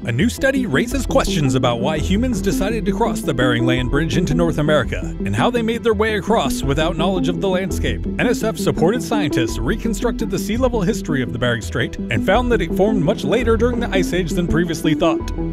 A new study raises questions about why humans decided to cross the Bering Land Bridge into North America, and how they made their way across without knowledge of the landscape. NSF-supported scientists reconstructed the sea level history of the Bering Strait and found that it formed much later during the Ice Age than previously thought.